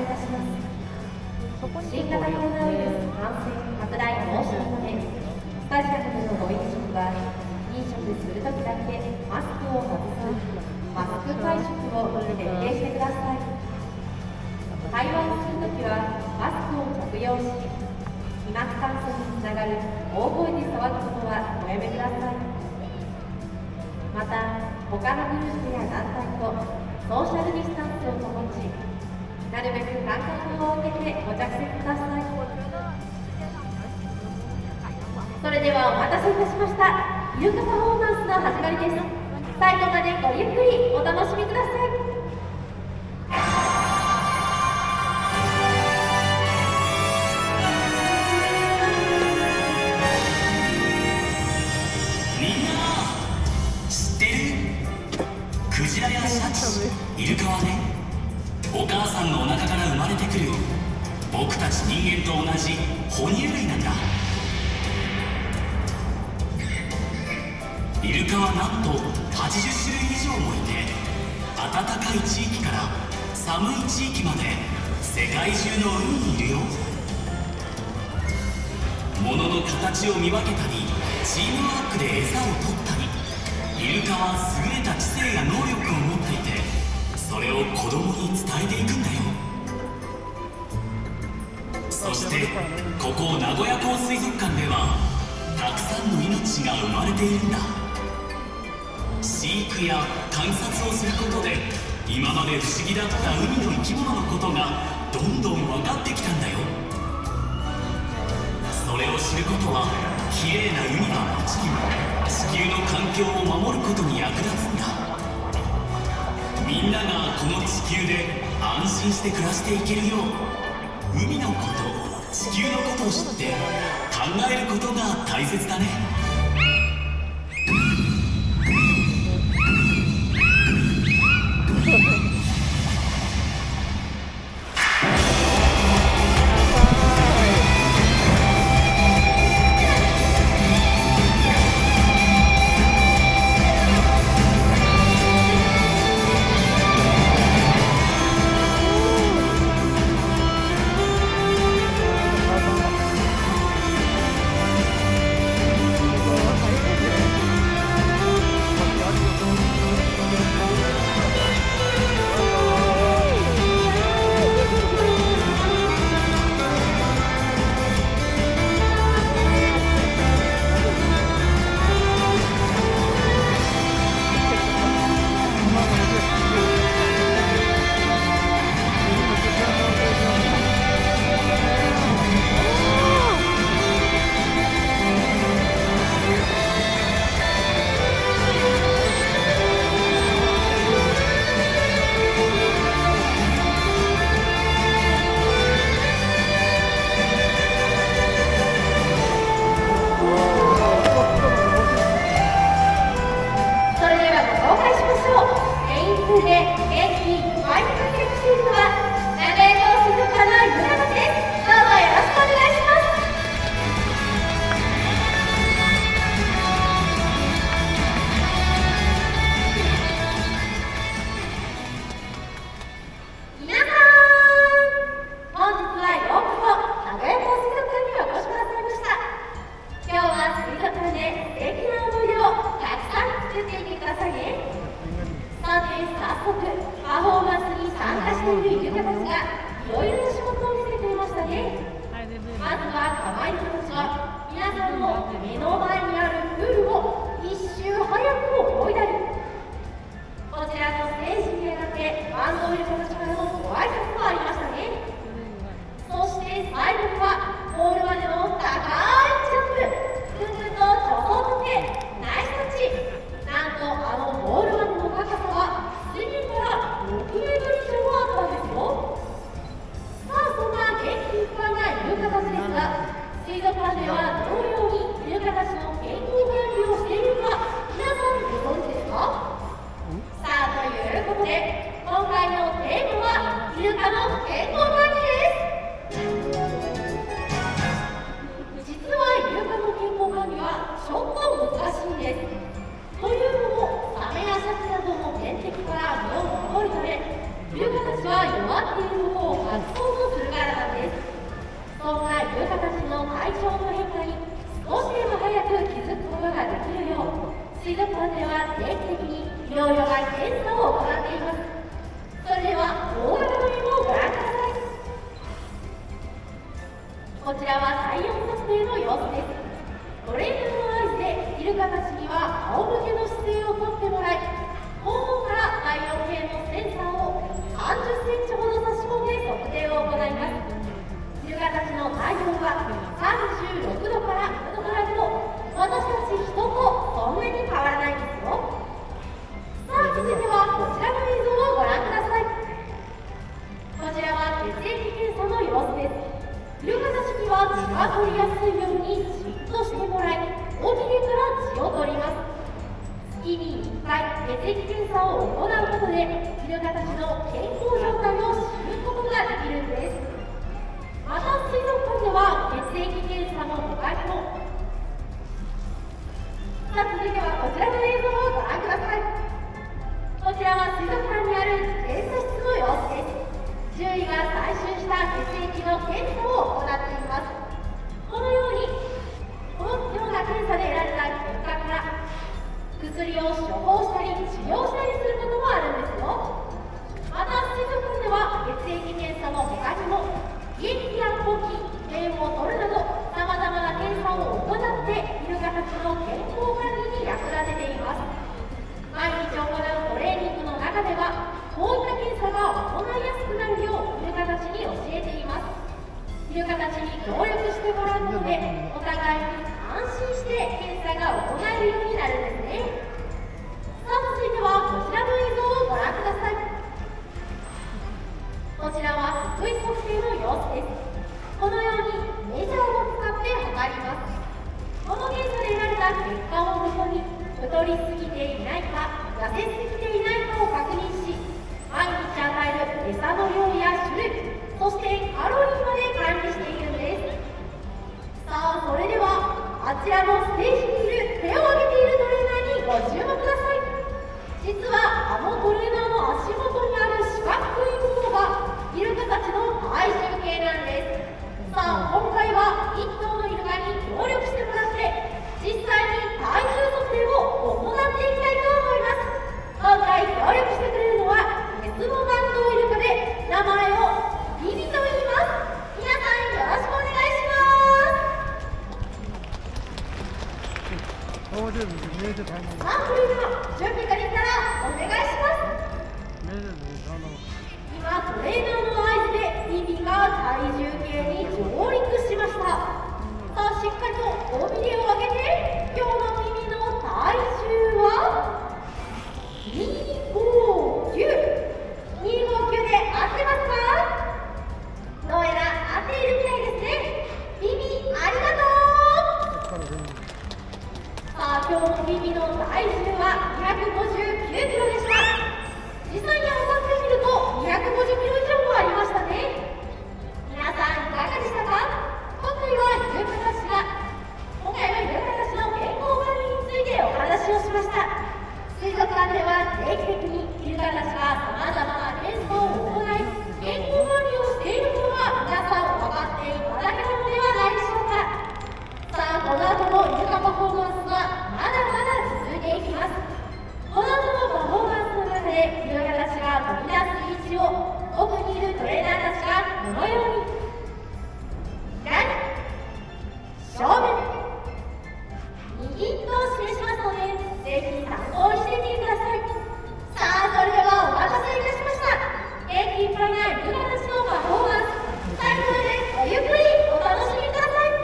いたします。新型コロナウイルス感染拡大防止のため、スタジアムでのご飲食は飲食するときだけマスクを外すマスク会食を徹底してください。会話をするときはマスクを着用し、飛沫感染につながる大声で騒ぐことはおやめください。また、他のグループや団体とソーシャルディスタンスを保ち、なるべく間隔を空けてご着席ください。それではお待たせいたしました。イルカパフォーマンスの始まりです。最後までごゆっくりお楽しみください。 クジラやシャチ、イルカはね、お母さんのお腹から生まれてくる僕たち人間と同じ哺乳類なんだ。イルカはなんと80種類以上もいて、暖かい地域から寒い地域まで世界中の海にいるよ。物の形を見分けたり、チームワークで餌を取ったり、イルカは優れた知性や能力を持っていて、それを子供に伝えていくんだよ。そしてここ名古屋港水族館ではたくさんの命が生まれているんだ。飼育や観察をすることで、今まで不思議だった海の生き物のことがどんどん分かってきたんだよ。それを知ることはきれいな海はもちろん、地球の環境を守ることに役立つんだ。みんながこの地球で安心して暮らしていけるよう、海のこと、地球のことを知って考えることが大切だね。 イルカたちは弱っっているのを発想とするからなんです。そんなイルカたちの体調の変化に少しでも早く気づくことができるよう、水族館では定期的にいろいろな検査を行っています。それでは大型の絵をご覧ください。こちらは体温測定の様子です。トレーナーの合図でイルカたちには仰向けの姿勢をとってもらい、肛門から体温計のセンサーを30センチほど差し込んで測定を行います。イルカたちの体温は36度から6度ぐらいと、私たち人とそんなに変わらないんですよ。さあ、続いてはこちらの映像をご覧ください。こちらは血液検査の様子です。イルカたちには血が取りやすいようにじっとしてもらい、尾びれから血を取ります。月に1回血液検査を行うことで、イルカたちの健康状態を知ることができるんです。また水族館では血液検査の他にも、さあ続いてはこちらの映像をご覧ください。こちらは水族館にある検査室の様子です。獣医が採集した血液の検査を行っています。このようにこのような検査で得られた結果から薬を処方したり治療したりすることもあるんですよ。また水族館では血液検査の他にも胃液や呼気、便を取るなどさまざまな検査を行ってイルカたちの健康管理に役立てています。毎日行うトレーニングの中ではこういった検査が行いやすくなるようイルカたちに教えています。イルカたちに協力してもらうことでお互いに安心して検査が行えるようになるんですね。さあ続いてはこちらの映像をご覧ください。こちらは腹囲測定の様子です。このようにメジャーを使って測ります。この検査で得られた結果をもとに太りすぎていないか痩せすぎていないかを確認し、毎日与える餌の量や種類、そしてカロリーまで管理しているんです。さあそれではあちらのステージにいる手を挙げているトレーナーにご注目ください。実はあのトレーナーの足元にある四角いものがイルカたちの体重計なんです。さあ今回は1頭のイルカに協力してもらって実際に体重測定を行っていきたいと思います。今回協力してくれるのはメスの担当イルカで名前をビビと言います。皆さんよろしくお願いします。さあそれでは準備ができたらお願いします。今トレーナーの合図でビビが体重計に上陸しました。さあしっかりと尾びれを上げて、今日のビビの体重は259で合ってますか？どうやら合っているみたいですね。ビビありがとう。さあ今日のビビの体重は259キロでした。実際に測ってみると250キロ以上もありましたね。皆さんいかがでしたか？今回はイルカたちの健康管理についてお話をしました。水族館では定期的にイルカたちがさまざまな検査を行い、健康管理をしていることが皆さん分かっていただけたのではないでしょうか。さあこの後もイルカパフォーマンスはまだまだ続いていきます。この後のパフォーマンスの中でイルカたちが飛び出す位置を奥にいるトレーナーたちがこのように左正面右と示しますので、ぜひ参考にしてみてください。さあそれではお待たせいたしました。元気いっぱいなイルカたちのパフォーマンス、最後までごゆっくりお楽しみください。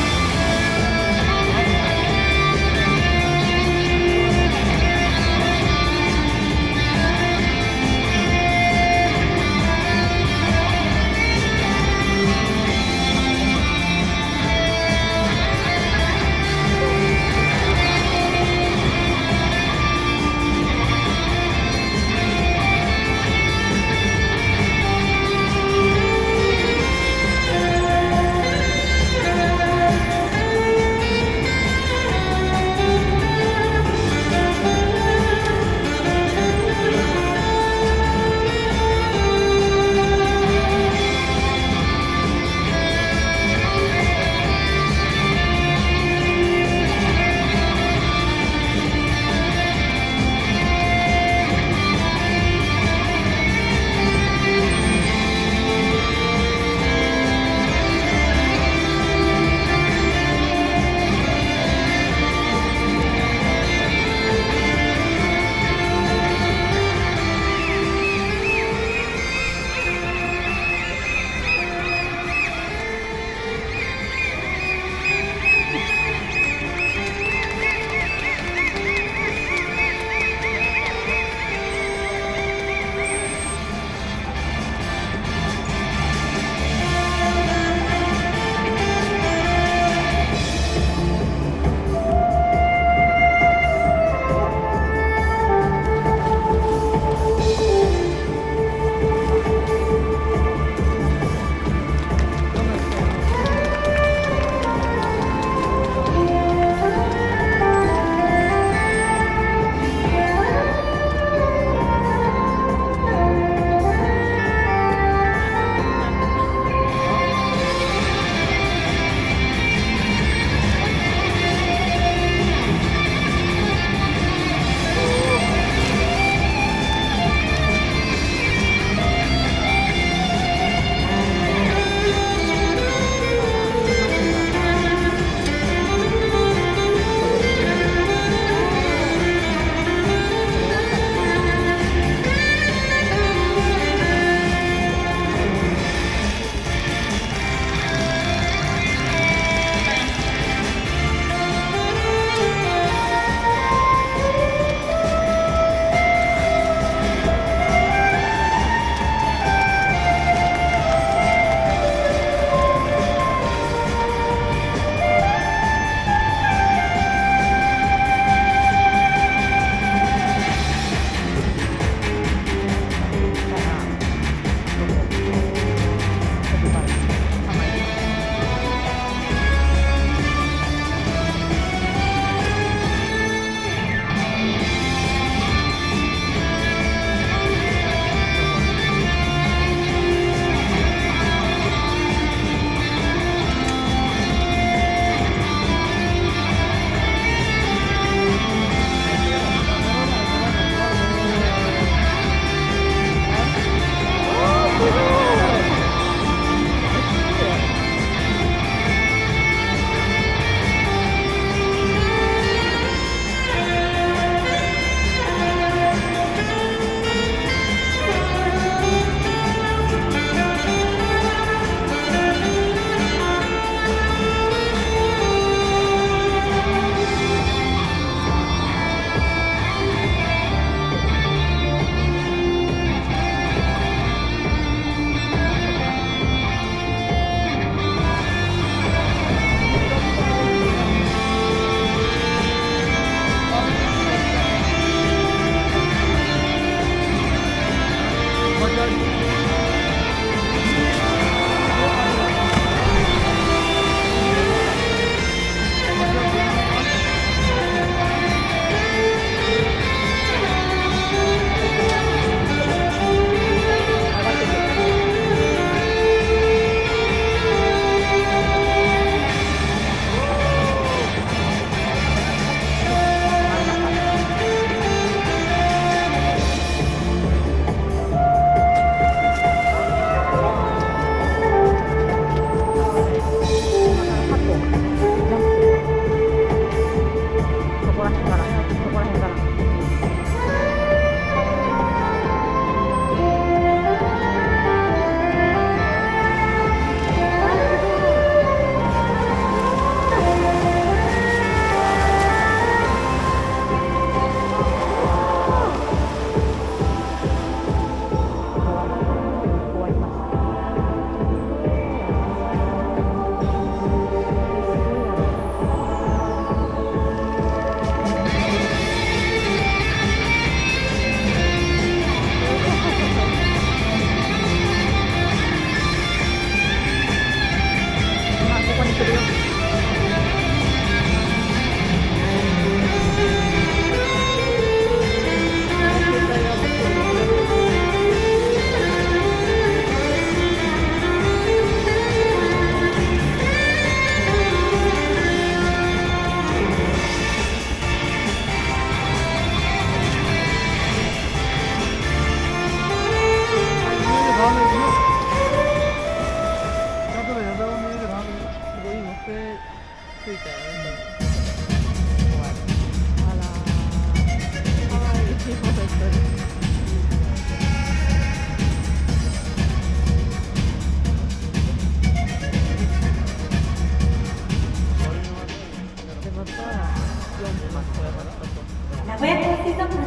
「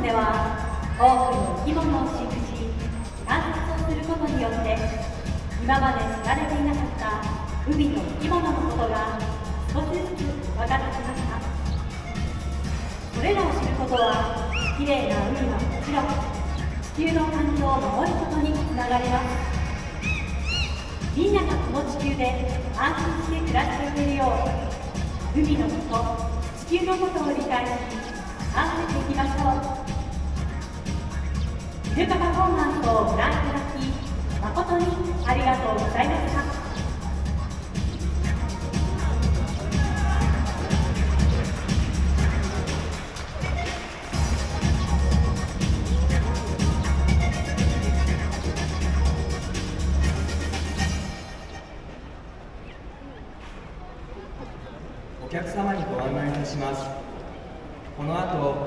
では多くの生き物を飼育し観察をすることによって今まで知られていなかった海の生き物のことが少しずつ分かってきました。それらを知ることはきれいな海はもちろん地球の環境を守ることにつながります。みんながこの地球で安心して暮らしていけるよう海のこと、地球のことを理解し合わせていきましょう。イルカパフォーマンスをご覧いただき誠にありがとうございました。 お客様にご案内いたします。この後